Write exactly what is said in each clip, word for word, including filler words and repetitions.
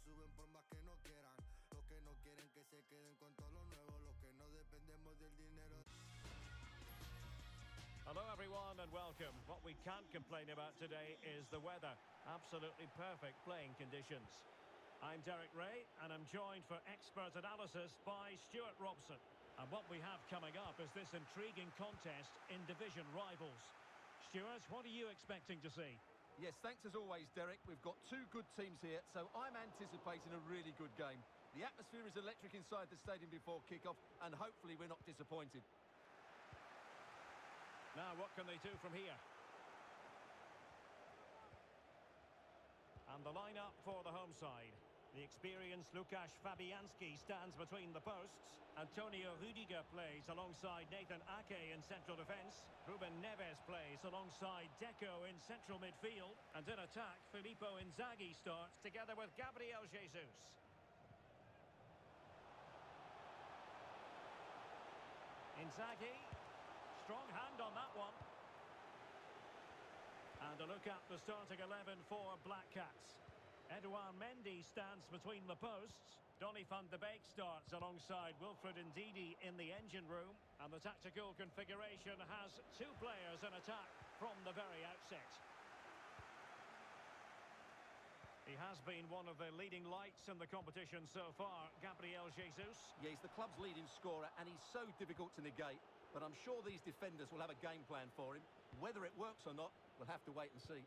suben por más que no quieran. Los que no quieren que se queden con todo lo nuevo. Los que no dependemos del dinero. Hello everyone and welcome. What we can't complain about today is the weather. Absolutely perfect playing conditions. I'm Derek Ray and I'm joined for expert analysis by Stuart Robson. And what we have coming up is this intriguing contest in division rivals. Stuart, what are you expecting to see? Yes, thanks as always, Derek. We've got two good teams here, so I'm anticipating a really good game. The atmosphere is electric inside the stadium before kick-off, and hopefully we're not disappointed. Now, what can they do from here? And the lineup for the home side. The experienced Łukasz Fabianski stands between the posts. Antonio Rudiger plays alongside Nathan Ake in central defence. Ruben Neves plays alongside Deco in central midfield. And in attack, Filippo Inzaghi starts together with Gabriel Jesus. Inzaghi. Strong hand on that one. And a look at the starting eleven for Black Cats. Edouard Mendy stands between the posts. Donny van de Beek starts alongside Wilfred Ndidi in the engine room. And the tactical configuration has two players in attack from the very outset. He has been one of the leading lights in the competition so far, Gabriel Jesus. Yeah, he's the club's leading scorer and he's so difficult to negate. But I'm sure these defenders will have a game plan for him. Whether it works or not, we'll have to wait and see.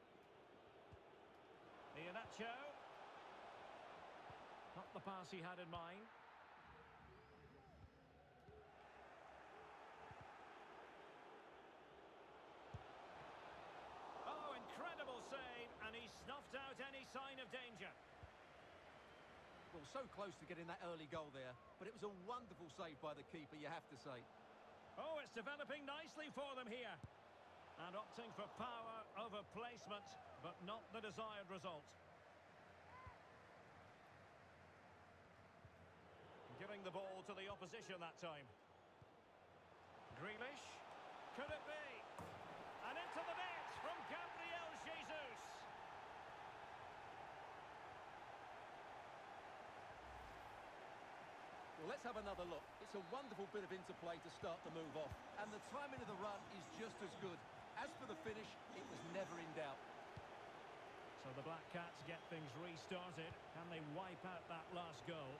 Iheanacho. Not the pass he had in mind. Oh, incredible save, and he snuffed out any sign of danger. Well, so close to getting that early goal there, but it was a wonderful save by the keeper, you have to say. Oh, it's developing nicely for them here. And opting for power over placement, but not the desired result. Giving the ball to the opposition that time. Grealish. Could it be? And into the net from Gabriel Jesus. Well, let's have another look. It's a wonderful bit of interplay to start the move off. And the timing of the run is just as good. As for the finish, it was never in doubt. So the Black Cats get things restarted. Can they wipe out that last goal?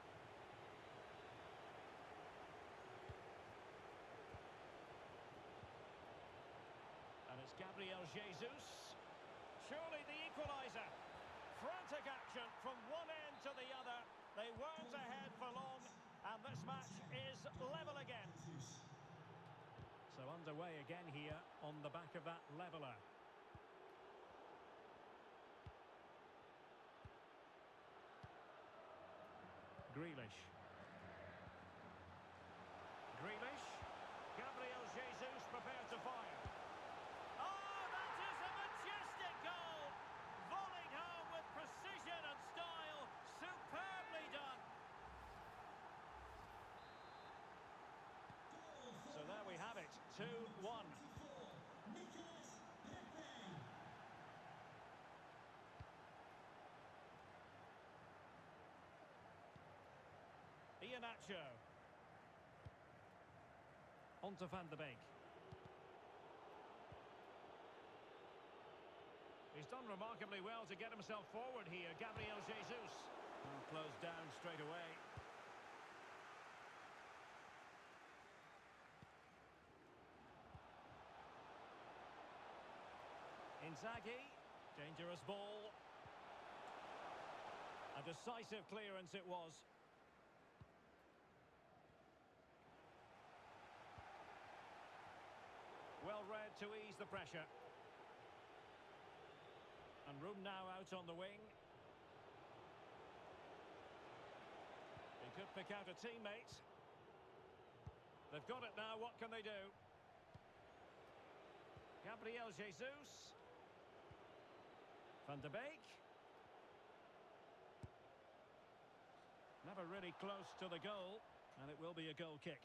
And it's Gabriel Jesus. Surely the equaliser. Frantic action from one end to the other. They weren't ahead for long, and this match is level again. So underway again here on the back of that leveller. Grealish. Grealish. Gabriel Jesus prepared to fire. Oh, that is a majestic goal! Volleyed home with precision and style. Superbly done. So there we have it, two one. Iheanacho. On to Van de Beek. He's done remarkably well to get himself forward here, Gabriel Jesus. And closed down straight away. Inzaghi, dangerous ball. A decisive clearance it was. Well read to ease the pressure. And room now out on the wing. He could pick out a teammate. They've got it now, what can they do? Gabriel Jesus. Van de Beek. Never really close to the goal, and it will be a goal kick.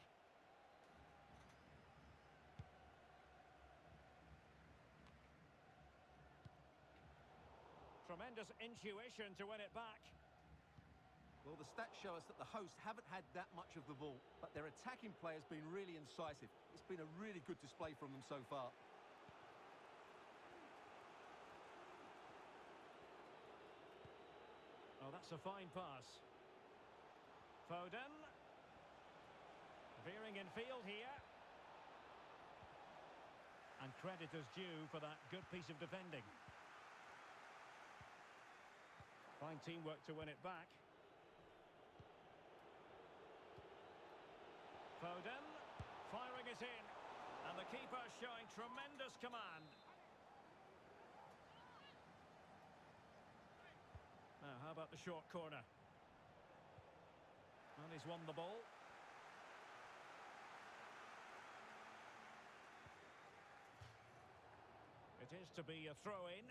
Tremendous intuition to win it back. Well, the stats show us that the hosts haven't had that much of the ball, but their attacking play has been really incisive. It's been a really good display from them so far. Oh, that's a fine pass. Foden. Veering in field here. And credit is due for that good piece of defending. Fine teamwork to win it back. Foden, firing it in, and the keeper showing tremendous command. Now, how about the short corner? And he's won the ball. It is to be a throw-in.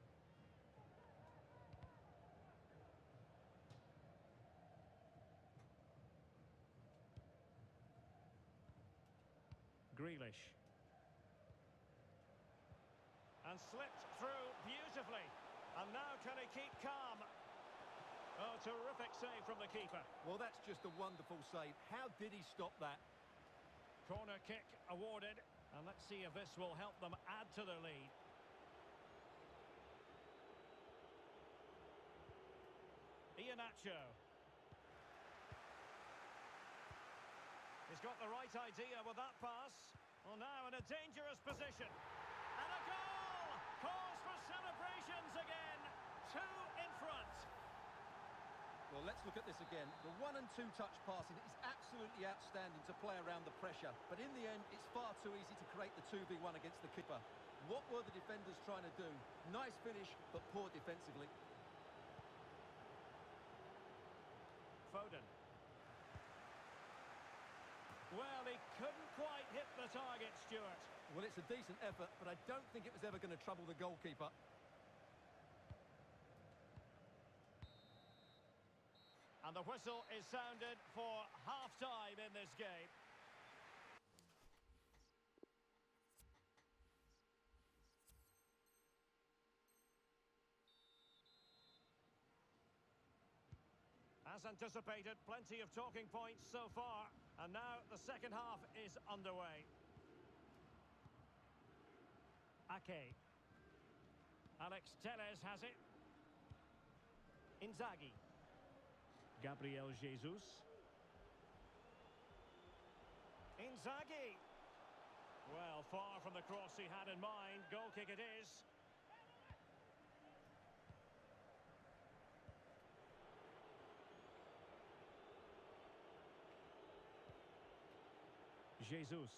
Grealish. And slipped through beautifully. And now can he keep calm? Oh, terrific save from the keeper. Well, that's just a wonderful save. How did he stop that? Corner kick awarded. And let's see if this will help them add to their lead. Iheanacho. He's got the right idea with that pass. Well, now in a dangerous position. And a goal! Cause for celebrations again. Two in front. Well, let's look at this again. The one and two touch passing is absolutely outstanding to play around the pressure. But in the end, it's far too easy to create the two v one against the keeper. What were the defenders trying to do? Nice finish, but poor defensively. Foden. Well, he couldn't quite hit the target, Stuart. Well, it's a decent effort, but I don't think it was ever going to trouble the goalkeeper. And the whistle is sounded for half-time in this game. As anticipated, plenty of talking points so far. And now the second half is underway. Ake. Alex Telles has it. Inzaghi. Gabriel Jesus. Inzaghi. Well, far from the cross he had in mind. Goal kick it is. Jesus.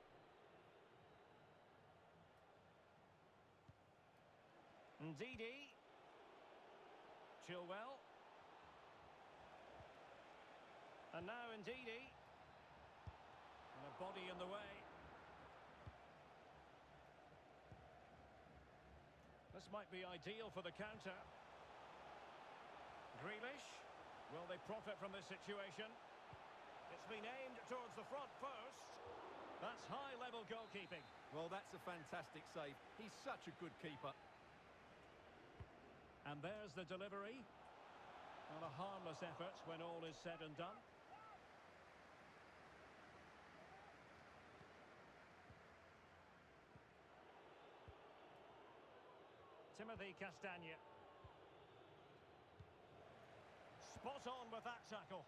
Ndidi. Chilwell. And now Ndidi. And a body in the way. This might be ideal for the counter. Grealish. Will they profit from this situation? It's been aimed towards the front post. That's high-level goalkeeping. Well, that's a fantastic save. He's such a good keeper. And there's the delivery. Not a harmless effort when all is said and done. Timothy Castagne. Spot on with that tackle.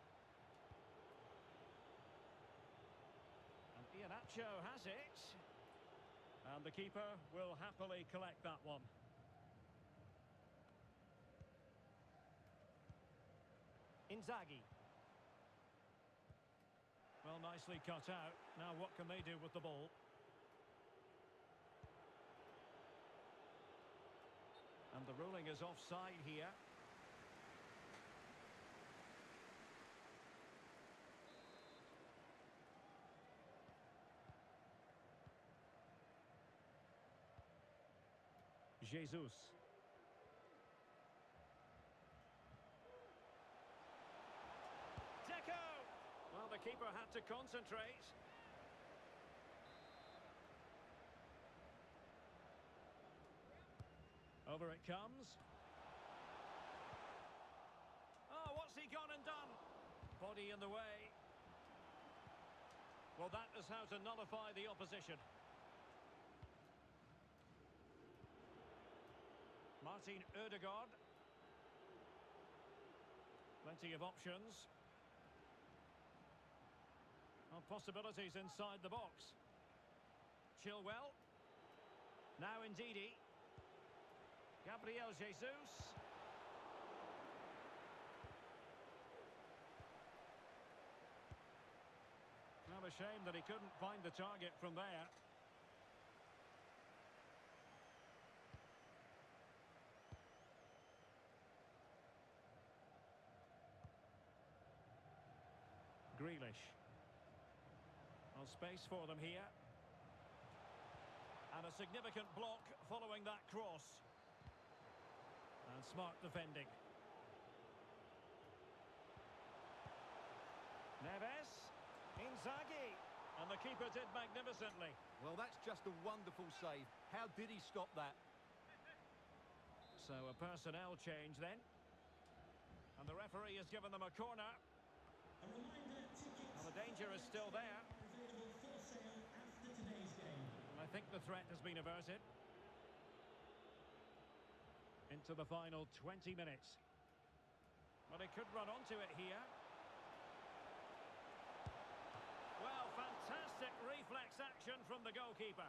And Iheanacho has it. And the keeper will happily collect that one. Inzaghi. Well, nicely cut out. Now what can they do with the ball? And the ruling is offside here. Jesus. Deco! Well, the keeper had to concentrate. Over it comes. Oh, what's he he gone and done? Body in the way. Well, that is how to nullify the opposition. Martin Ødegaard. Plenty of options. Well, possibilities inside the box. Chilwell. Now Ndidi. Gabriel Jesus. Well, a shame that he couldn't find the target from there. Grealish. Well, space for them here. And a significant block following that cross. And smart defending. Neves. Inzaghi. And the keeper did magnificently. Well, that's just a wonderful save. How did he stop that? So a personnel change then. And the referee has given them a corner. A reminder, tickets Well, the danger is still there. are available for sale after today's game. I think the threat has been averted. Into the final twenty minutes. But he could run onto it here. Well, fantastic reflex action from the goalkeeper.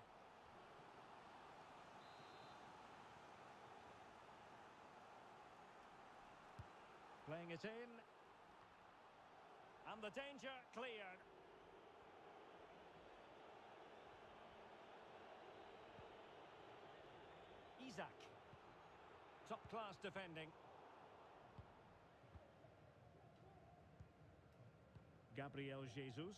Playing it in. And the danger cleared. Isaac. Top class defending. Gabriel Jesus.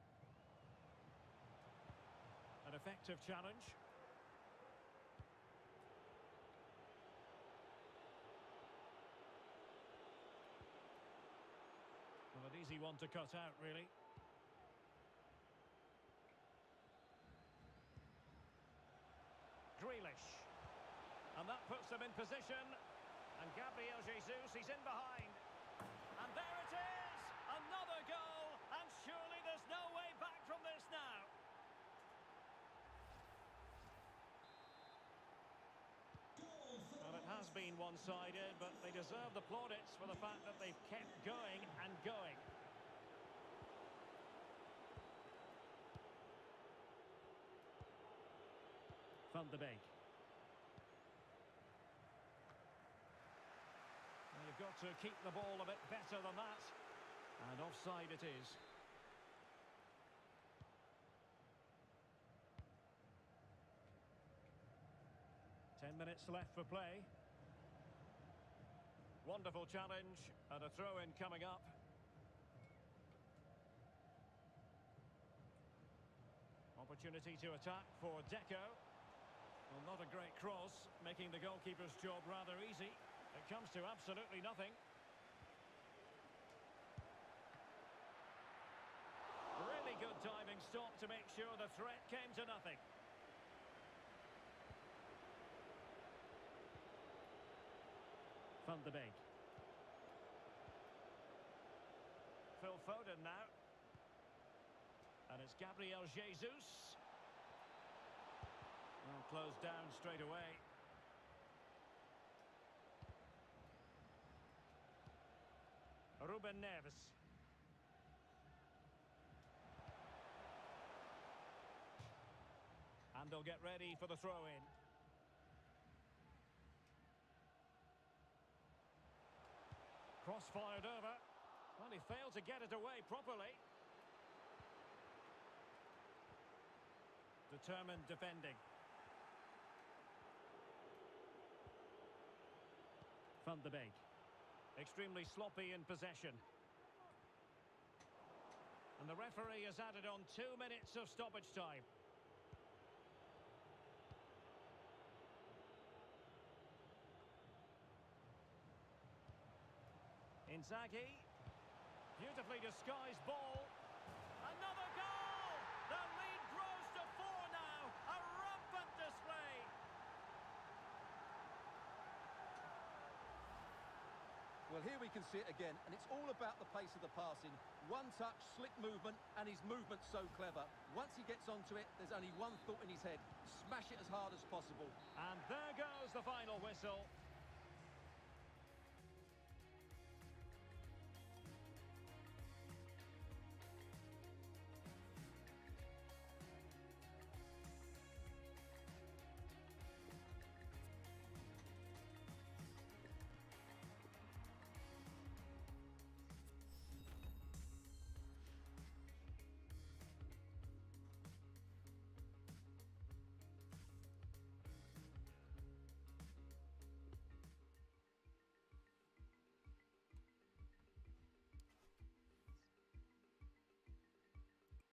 An effective challenge. Well, an easy one to cut out, really. Grealish. And that puts them in position. And Gabriel Jesus, he's in behind. And there it is! Another goal! And surely there's no way back from this now. Goal for Well, it has been one-sided, but they deserve the plaudits for the fact that they've kept going and going. Van de Beek. Well, you've got to keep the ball a bit better than that. And offside it is. Ten minutes left for play. Wonderful challenge and a throw-in coming up. Opportunity to attack for Deco. Well, not a great cross, making the goalkeeper's job rather easy. It comes to absolutely nothing. Really good diving stop to make sure the threat came to nothing. Van de Beek. Phil Foden now. And it's Gabriel Jesus. Well, closed down straight away. Ruben Neves. And they'll get ready for the throw-in. Cross fired over. Well, he failed to get it away properly. Determined defending. Van de Beek. Extremely sloppy in possession. And the referee has added on two minutes of stoppage time. Inzaghi. Beautifully disguised ball. Another goal! The lead grows to four now. A rampant display. Well, Well, here we can see it again, and it's all about the pace of the passing. One touch, slick movement, and his movement's so clever. Once he gets onto it, there's only one thought in his head: smash it as hard as possible. And there goes the final whistle.